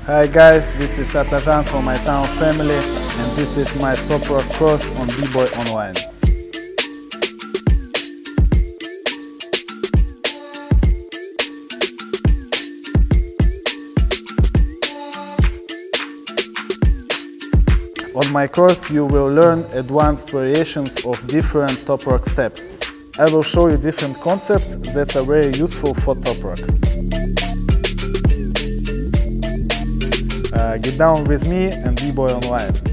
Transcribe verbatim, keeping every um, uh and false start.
Hi guys, this is Atazhan from my town family, and this is my Toprock course on B B O Y online. On my course you will learn advanced variations of different Toprock steps. I will show you different concepts that are very useful for Toprock. Uh, get down with me and B B O Y online.